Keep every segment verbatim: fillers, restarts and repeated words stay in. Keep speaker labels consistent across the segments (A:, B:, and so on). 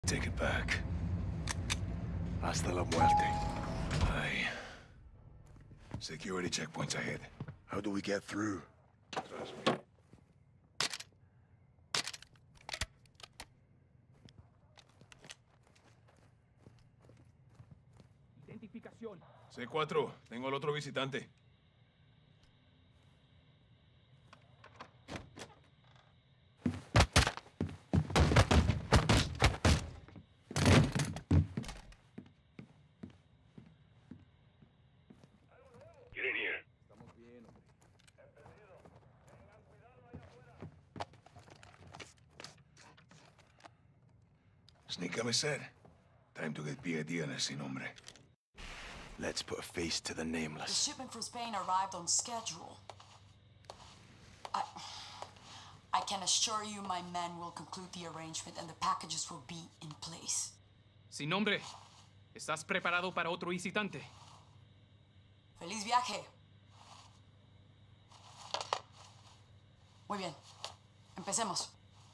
A: Take it back. Hasta la muerte. Aye. Security checkpoints ahead.
B: How do we get through?
A: Trust me.
C: Identificación.
A: C cuatro, tengo al otro visitante.
D: Get in here.
C: Estamos bien, hombre.
A: Sneakame said. Time to get P I D on ese nombre.
B: Let's put a face to the
E: The
B: nameless.
E: shipment from Spain arrived on schedule. I... I can assure you my men will conclude the arrangement and the packages will be in place.
C: Sin nombre. ¿Estás preparado para otro visitante?
E: ¡Feliz viaje! Muy bien. Empecemos.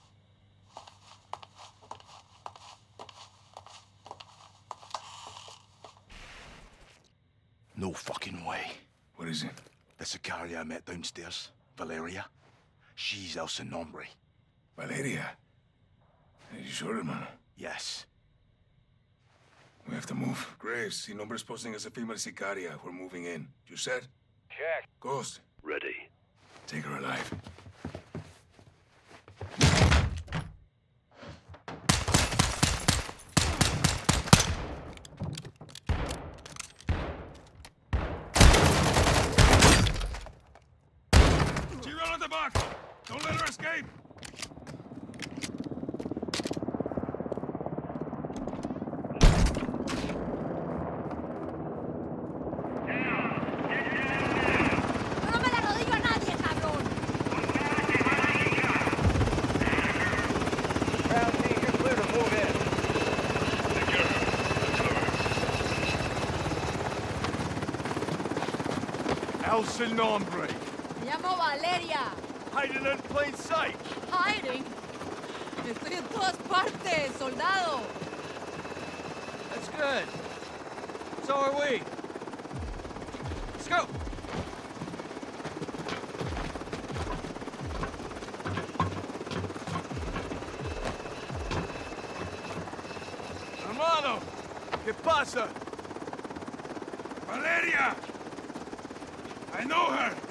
B: No fucking way.
A: What is it?
B: The Sicaria I met downstairs, Valeria. She's El Nombre.
A: Valeria. Are you sure, hermano?
B: Yes.
A: We have to move. Graves, si Nombre's posting as a female Sicaria. We're moving in. You said?
D: Check.
A: Ghost,
D: Ready.
A: take her alive. She run on the box! Don't let her escape!
F: ¡No me la rodillo a nadie, cabrón!
D: Ground team, you're clear to move in. Secure. Cover.
B: El Nombre.
F: Me llamo Valeria.
B: Hiding in plain sight.
F: Hiding. Estoy en todas partes, soldado.
C: That's good. So are we. Let's go.
B: Hermano, ¿qué pasa?
A: Valeria! I know her!